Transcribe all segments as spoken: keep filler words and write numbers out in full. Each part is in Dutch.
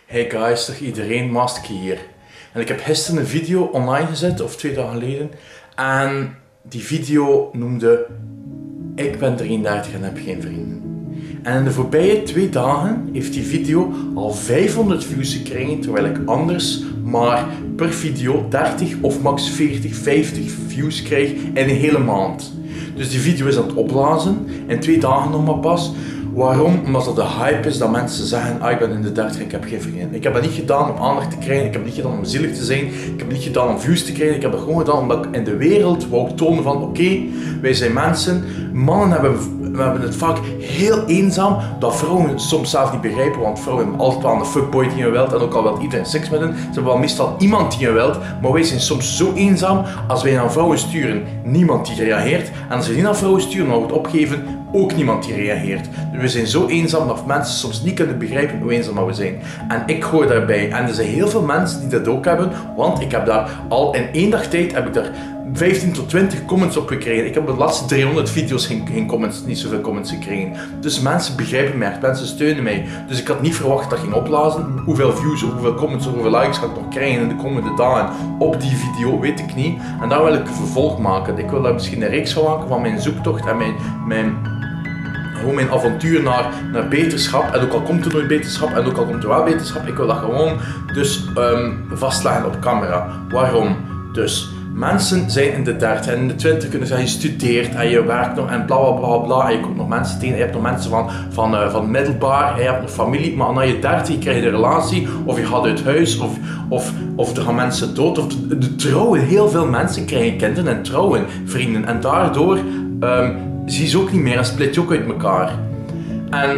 Hey guys, dag iedereen, Masterkey hier. En ik heb gisteren een video online gezet, of twee dagen geleden. En die video noemde: ik ben drieëndertig en heb geen vrienden. En in de voorbije twee dagen heeft die video al vijfhonderd views gekregen, terwijl ik anders maar per video dertig of max veertig, vijftig views krijg in een hele maand. Dus die video is aan het opblazen, in twee dagen nog maar pas. Waarom? Omdat dat de hype is dat mensen zeggen: ah, ik ben in de dertig en ik heb geen vrienden. Ik heb dat niet gedaan om aandacht te krijgen, ik heb het niet gedaan om zielig te zijn, ik heb het niet gedaan om views te krijgen, ik heb het gewoon gedaan omdat ik in de wereld wou tonen van oké, okay, wij zijn mensen, mannen hebben, we hebben het vaak heel eenzaam, dat vrouwen soms zelf niet begrijpen, want vrouwen hebben altijd wel een fuckboy die je wilt en ook al wil iedereen seks met hen, ze hebben wel meestal iemand die je wilt, maar wij zijn soms zo eenzaam, als wij naar vrouwen sturen, niemand die reageert, en als we niet naar vrouwen sturen, maar we het opgeven, ook niemand die reageert. Dus we zijn zo eenzaam dat mensen soms niet kunnen begrijpen hoe eenzaam we zijn. En ik hoor daarbij. En er zijn heel veel mensen die dat ook hebben, want ik heb daar al in één dag tijd heb ik daar vijftien tot twintig comments op gekregen. Ik heb de laatste driehonderd video's geen, geen comments, niet zoveel comments gekregen. Dus mensen begrijpen mij echt, mensen steunen mij. Dus ik had niet verwacht dat ging opblazen. Hoeveel views, of hoeveel comments, of hoeveel likes ga ik nog krijgen in de komende dagen op die video, weet ik niet. En daar wil ik een vervolg maken. Ik wil daar misschien een reeks van maken van mijn zoektocht en mijn, mijn gewoon mijn avontuur naar, naar beterschap. En ook al komt er nooit beterschap, en ook al komt er wel beterschap, ik wil dat gewoon dus um, vastleggen op camera. Waarom? Dus mensen zijn in de dertig en in de twintig kunnen zeggen: je studeert en je werkt nog en bla bla bla bla. En je komt nog mensen tegen, je hebt nog mensen van, van, uh, van middelbaar, en je hebt nog familie. Maar na je dertig krijg je een relatie, of je gaat uit huis, of, of, of er gaan mensen dood. Of de, de trouwen, heel veel mensen krijgen kinderen en trouwen vrienden. En daardoor um, zie je ze ook niet meer en split je ook uit elkaar. En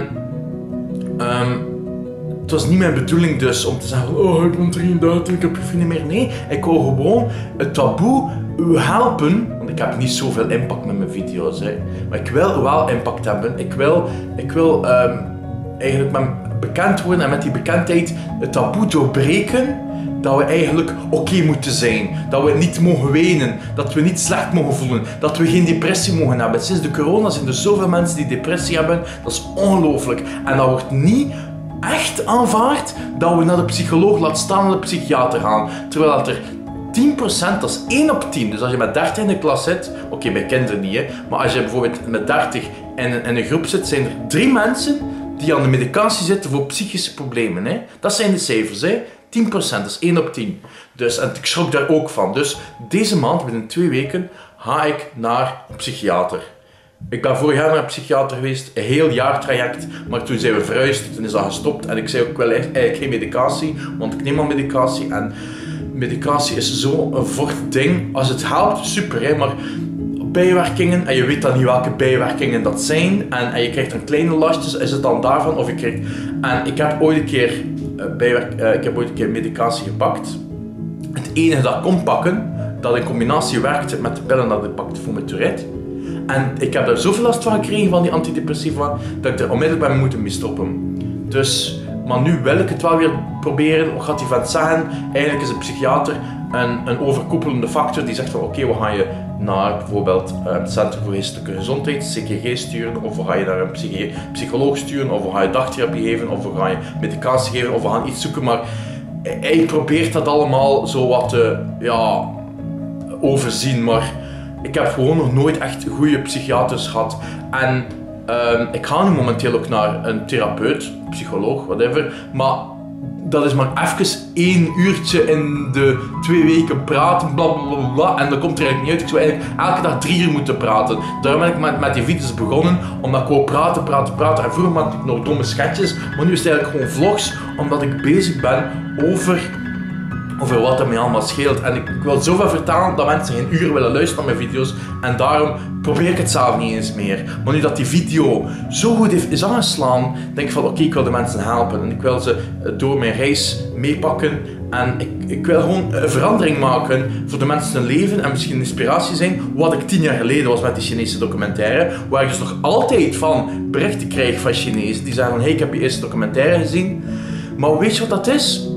um, het was niet mijn bedoeling dus om te zeggen: oh, ik ben drieëndertig, ik heb geen vrienden meer. Nee, ik wil gewoon het taboe helpen, want ik heb niet zoveel impact met mijn video's, hè. Maar ik wil wel impact hebben. Ik wil, ik wil um, eigenlijk met bekend worden en met die bekendheid het taboe doorbreken. Dat we eigenlijk oké okay moeten zijn. Dat we niet mogen wenen. Dat we niet slecht mogen voelen. Dat we geen depressie mogen hebben. Sinds de corona zijn er zoveel mensen die depressie hebben. Dat is ongelooflijk. En dat wordt niet echt aanvaard dat we naar de psycholoog, laat staan naar de psychiater gaan. Terwijl dat er tien procent, dat is één op tien. Dus als je met dertig in de klas zit, oké, okay, bij kinderen niet, hè, maar als je bijvoorbeeld met dertig in, in een groep zit, zijn er drie mensen die aan de medicatie zitten voor psychische problemen. Hè. Dat zijn de cijfers, hè. tien procent, dat is één op tien. Dus, en ik schrok daar ook van. Dus deze maand, binnen twee weken, ga ik naar een psychiater. Ik ben vorig jaar naar een psychiater geweest, een heel jaar traject, maar toen zijn we verhuisd, toen is dat gestopt. En ik zei ook: ik wil eigenlijk geen medicatie, want ik neem al medicatie. En medicatie is zo'n voort ding. Als het helpt, super, hè, maar bijwerkingen, en je weet dan niet welke bijwerkingen dat zijn, en, en je krijgt dan kleine lastjes, is het dan daarvan, of je krijgt... En ik heb ooit een keer, uh, bijwerk, uh, ik heb ooit een keer medicatie gepakt. Het enige dat ik kon pakken, dat in combinatie werkte met de pillen dat ik pakte voor mijn Tourette. En ik heb daar zoveel last van gekregen van die antidepressiva, dat ik er onmiddellijk ben moeten mee stoppen. Dus, maar nu wil ik het wel weer proberen. Wat gaat die vent zeggen? Eigenlijk is een psychiater een, een overkoepelende factor die zegt van oké, okay, we gaan je naar bijvoorbeeld het Centrum voor Geestelijke Gezondheid, C G G, sturen, of we gaan je naar een psych psycholoog sturen, of we gaan je dagtherapie geven, of we gaan je medicatie geven, of we gaan iets zoeken. Maar hij probeert dat allemaal zo wat te ja, overzien, maar ik heb gewoon nog nooit echt goede psychiaters gehad. En um, ik ga nu momenteel ook naar een therapeut, psycholoog, whatever, maar dat is maar even één uurtje in de twee weken praten, bla bla bla bla, en dat komt er eigenlijk niet uit. Ik zou eigenlijk elke dag drie uur moeten praten. Daarom ben ik met, met die video's begonnen, omdat ik wou praten, praten, praten. En vroeger maakte ik nog domme sketches, maar nu is het eigenlijk gewoon vlogs, omdat ik bezig ben over, over wat er mij allemaal scheelt. En ik, ik wil zoveel vertalen dat mensen geen uur willen luisteren naar mijn video's, en daarom probeer ik het zelf niet eens meer. Maar nu dat die video zo goed heeft, is aangeslaan, denk ik van oké, okay, ik wil de mensen helpen. En ik wil ze door mijn reis meepakken. En ik, ik wil gewoon een verandering maken voor de mensen hun leven. En misschien inspiratie zijn, wat ik tien jaar geleden was met die Chinese documentaire. Waar ik dus nog altijd van berichten krijg van Chinezen. Die zeggen van hey, ik heb je eerste documentaire gezien. Maar weet je wat dat is?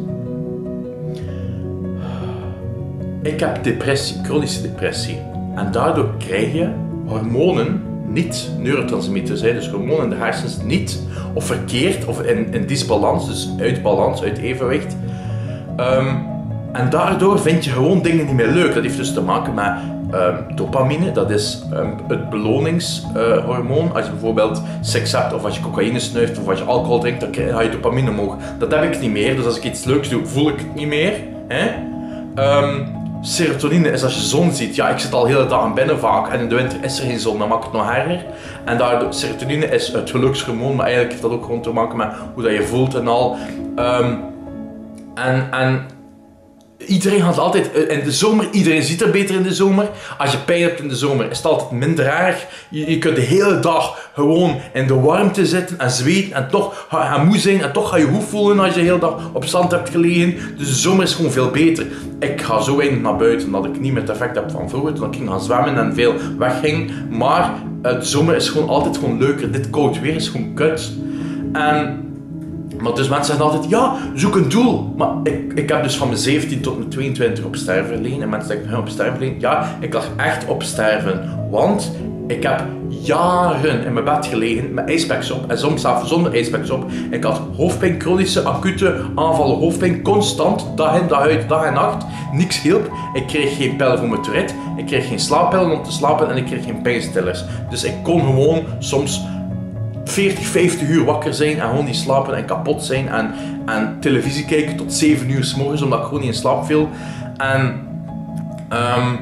Ik heb depressie, chronische depressie. En daardoor krijg je hormonen niet neurotransmitters, hè, dus hormonen in de hersens niet, of verkeerd, of in, in disbalans, dus uit balans, uit evenwicht. Um, en daardoor vind je gewoon dingen niet meer leuk. Dat heeft dus te maken met um, dopamine, dat is um, het beloningshormoon. Uh, als je bijvoorbeeld seks hebt, of als je cocaïne snuift, of als je alcohol drinkt, dan krijg je dopamine omhoog. Dat heb ik niet meer, dus als ik iets leuks doe, voel ik het niet meer. Hè? Um, Serotonine is als je zon ziet. Ja, ik zit al hele dagen binnen vaak en in de winter is er geen zon, dan maakt het nog erger. En daardoor, serotonine is het gelukshormoon, maar eigenlijk heeft dat ook gewoon te maken met hoe dat je voelt en al. Um, en, en iedereen gaat altijd, in de zomer, iedereen ziet er beter in de zomer. Als je pijn hebt in de zomer, is het altijd minder erg. Je, je kunt de hele dag gewoon in de warmte zitten en zweten en toch ga je moe zijn en toch ga je goed voelen als je de hele dag op zand hebt gelegen. Dus de zomer is gewoon veel beter. Ik ga zo weinig naar buiten dat ik niet meer het effect heb van vroeger, toen ik ging gaan zwemmen en veel wegging. Maar de zomer is gewoon altijd gewoon leuker. Dit koud weer is gewoon kut. En Maar dus mensen zeggen altijd, ja, zoek een doel. Maar ik, ik heb dus van mijn zeventien tot mijn tweeëntwintig op sterven gelegen. En mensen zeggen, op sterven gelegen. Ja, ik lag echt op sterven. Want ik heb jaren in mijn bed gelegen met ijspacks op. En soms zelfs zonder ijspacks op. Ik had hoofdpijn, chronische, acute aanvallen hoofdpijn. Constant, dag in, dag uit, dag en nacht. Niks hielp. Ik kreeg geen pillen voor mijn Tourette. Ik kreeg geen slaappillen om te slapen. En ik kreeg geen pijnstillers. Dus ik kon gewoon soms veertig, vijftig uur wakker zijn en gewoon niet slapen en kapot zijn en, en televisie kijken tot zeven uur 's morgens omdat ik gewoon niet in slaap viel. En um,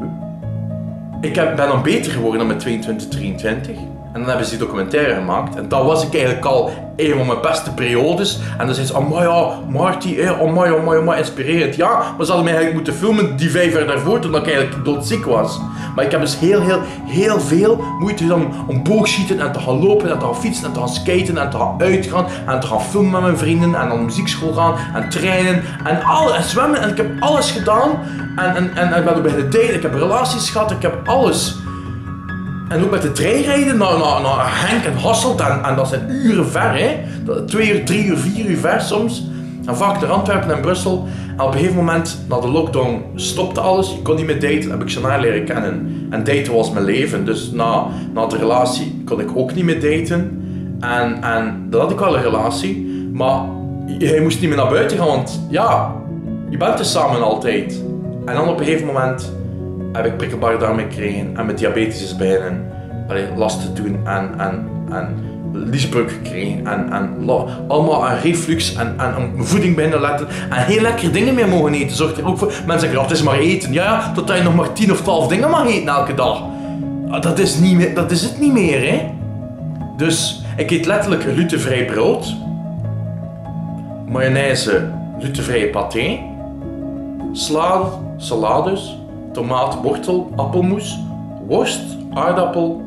ik heb, ben dan beter geworden dan met tweeëntwintig, drieëntwintig. En dan hebben ze die documentaire gemaakt. En dat was ik eigenlijk al een van mijn beste periodes. En dan zei ze, oh ja, Marty, eh, oh my, oh my, oh my, inspirerend. Ja, maar ze hadden mij eigenlijk moeten filmen die vijf jaar daarvoor, toen ik eigenlijk doodziek was. Maar ik heb dus heel, heel, heel veel moeite gedaan om boogschieten en te gaan lopen en te gaan fietsen en te gaan skaten en te gaan uitgaan en te gaan filmen met mijn vrienden en dan muziekschool gaan en trainen en, al, en zwemmen. En ik heb alles gedaan. En, en, en, en ik ben ook bij de date, ik heb relaties gehad, ik heb alles. En ook met de treinrijden naar, naar, naar Henk en Hasselt, en, en dat zijn uren ver, hè. Twee uur, drie uur, vier uur ver soms. En vaak naar Antwerpen en Brussel. En op een gegeven moment, na de lockdown, stopte alles. Je kon niet meer daten, heb ik Janelle leren kennen. En daten was mijn leven, dus na, na de relatie kon ik ook niet meer daten. En, en dan had ik wel een relatie, maar je moest niet meer naar buiten gaan, want ja, je bent er samen altijd. En dan op een gegeven moment heb ik prikkelbare darmen gekregen en met diabetes is beginnen allee, last te doen en, en, en liesbreuk gekregen en, en allemaal aan reflux en, en aan voeding beginnen letten en heel lekkere dingen meer mogen eten. Zorgt er ook voor. Mensen zeggen, ja, het is maar eten. Ja, ja, totdat je nog maar tien of twaalf dingen mag eten elke dag. Dat is, niet meer, dat is het niet meer, hè. Dus ik eet letterlijk glutenvrij brood, mayonaise, glutenvrije paté, sla, salades, tomaat, wortel, appelmoes, worst, aardappel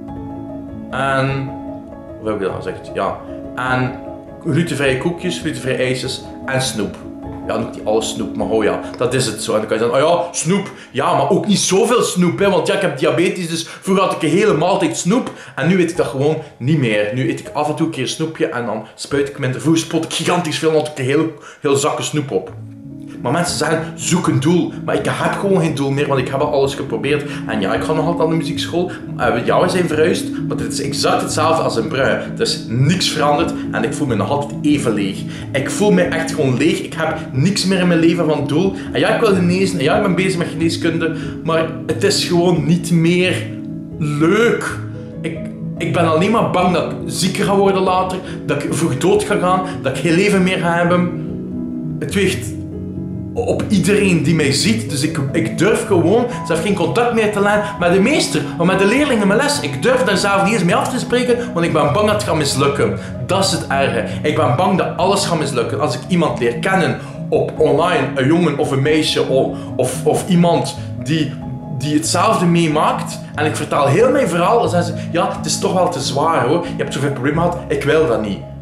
en wat heb ik dan gezegd? Ja, en glutenvrije koekjes, glutenvrije ijsjes en snoep. Ja, niet alles snoep, maar oh ja, dat is het zo. En dan kan je zeggen, oh ja, snoep. Ja, maar ook niet zoveel snoep, hè, want ja, ik heb diabetes, dus vroeger had ik een hele maaltijd snoep. En nu eet ik dat gewoon niet meer. Nu eet ik af en toe een keer een snoepje en dan spuit ik minder. Vroeger spot ik gigantisch veel en had ik een hele, hele zakken snoep op. Maar mensen zeggen, zoek een doel. Maar ik heb gewoon geen doel meer, want ik heb al alles geprobeerd. En ja, ik ga nog altijd aan de muziekschool. Uh, ja, we zijn verhuisd, maar het is exact hetzelfde als in Brugge. Er is niks veranderd en ik voel me nog altijd even leeg. Ik voel me echt gewoon leeg. Ik heb niks meer in mijn leven van doel. En ja, ik wil genezen. En ja, ik ben bezig met geneeskunde. Maar het is gewoon niet meer leuk. Ik, ik ben alleen maar bang dat ik zieker ga worden later. Dat ik vroeg dood ga gaan. Dat ik geen leven meer ga hebben. Het weegt op iedereen die mij ziet, dus ik, ik durf gewoon zelf geen contact meer te leggen met de meester, maar met de leerlingen in mijn les. Ik durf daar zelf niet eens mee af te spreken, want ik ben bang dat het gaat mislukken. Dat is het erge. Ik ben bang dat alles gaat mislukken. Als ik iemand leer kennen op online, een jongen of een meisje of, of, of iemand die, die hetzelfde meemaakt en ik vertel heel mijn verhaal, dan zeggen ze, ja, het is toch wel te zwaar hoor, je hebt zoveel problemen gehad, ik wil dat niet.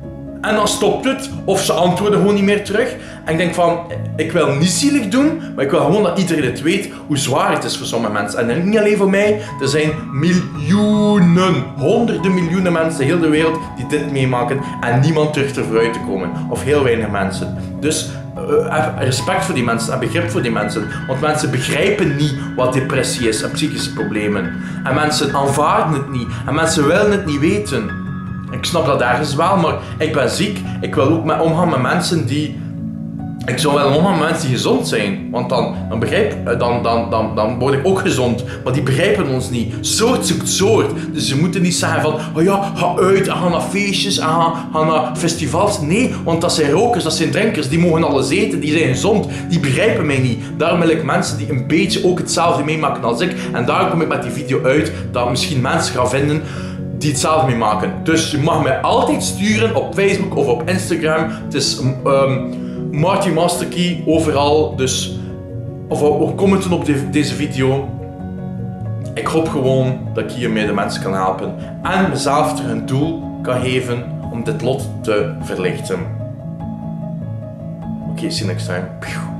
En dan stopt het, of ze antwoorden gewoon niet meer terug. En ik denk van, ik wil niet zielig doen, maar ik wil gewoon dat iedereen het weet hoe zwaar het is voor sommige mensen. En niet alleen voor mij, er zijn miljoenen, honderden miljoenen mensen in heel de wereld die dit meemaken en niemand durft er vooruit te komen. Of heel weinig mensen. Dus uh, respect voor die mensen en begrip voor die mensen. Want mensen begrijpen niet wat depressie is en psychische problemen. En mensen aanvaarden het niet. En mensen willen het niet weten. Ik snap dat ergens wel, maar ik ben ziek. Ik wil ook met omgaan met mensen die... Ik zou wel omgaan met mensen die gezond zijn. Want dan, dan, begrijp, dan, dan, dan, dan word ik ook gezond. Maar die begrijpen ons niet. Soort zoekt soort. Dus ze moeten niet zeggen van... Oh ja, ga uit en ga naar feestjes en ga, ga naar festivals. Nee, want dat zijn rokers, dat zijn drinkers. Die mogen alles eten, die zijn gezond. Die begrijpen mij niet. Daarom wil ik mensen die een beetje ook hetzelfde meemaken als ik. En daarom kom ik met die video uit. Dat misschien mensen gaan vinden... die hetzelfde mee maken. Dus je mag mij altijd sturen op Facebook of op Instagram. Het is um, Marty Masterkey overal. Dus, of, of commenten op de, deze video. Ik hoop gewoon dat ik hiermee de mensen kan helpen. En mezelf terug een doel kan geven om dit lot te verlichten. Oké, okay, see you next time.